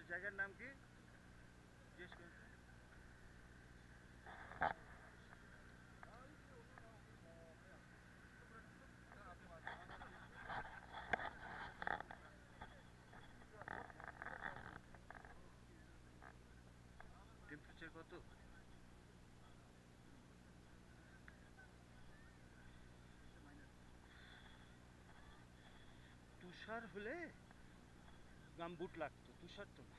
জায়গার নাম কি জিজ্ঞেস করুন টেম্পারেচার কত তুষার হলে গামবুট লাগতো তুষার তো না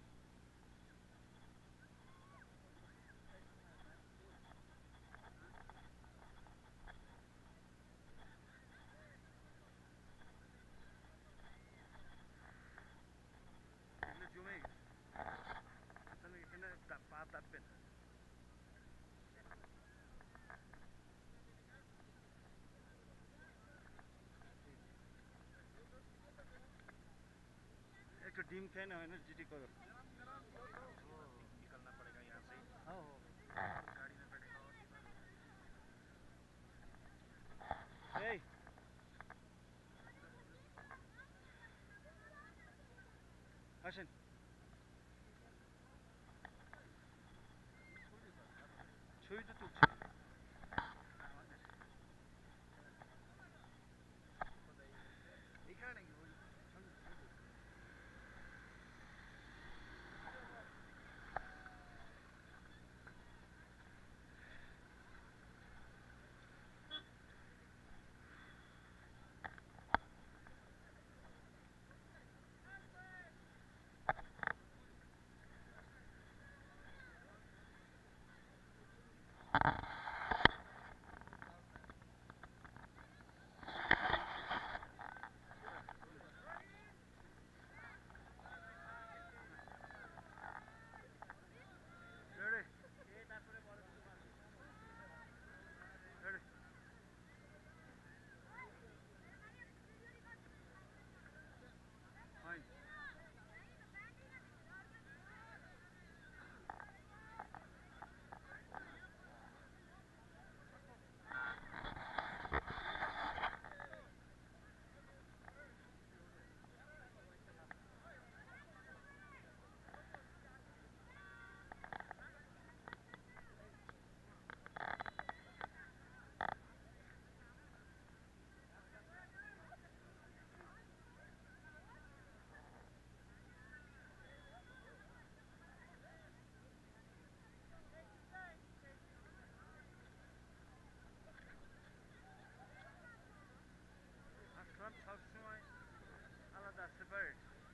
এগুলো জমে গেছে তাহলে এখানে পা তাপবে না একটু ডিম খাই না এনার্जेटिक करो निकलना पड़ेगा यहाँ से हाँ गाड़ी में बैठेगा और এই আসেন ছবি তো তুলছি এখানে নাকি ওই রেডি তারপরে বড় কিছু মারবে রেডি ফাইন আসলাম সবসময় আলাদা সেপারেট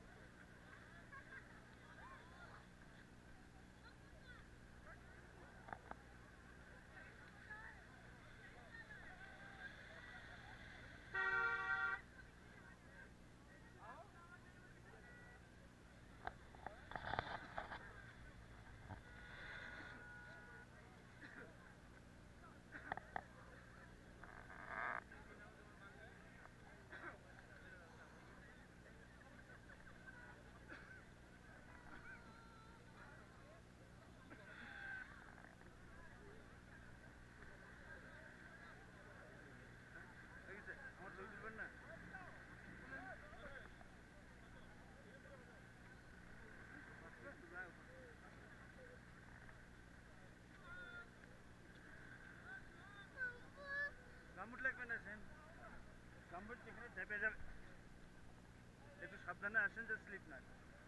ঠিক আছে আমার ছবি তুলবেন না গামবুট লাগবে না সেন গামবুট যেখানে ঢেপে যাবে একটু সাবধানে আসেন যে স্লিপ না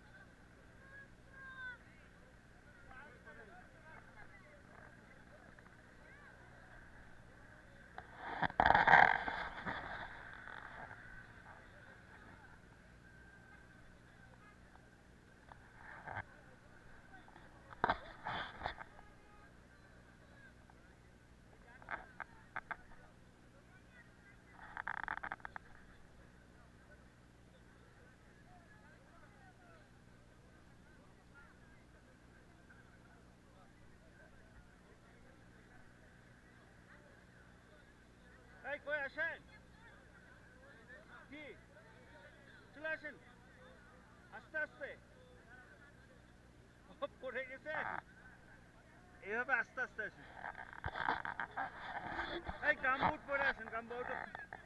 এই কই আসেন কি চলে আসেন আস্তে আস্তে পড়ে গেছে এইভাবে আস্তে আস্তে আসেন এই গামবুট পরে আসেন গামবুট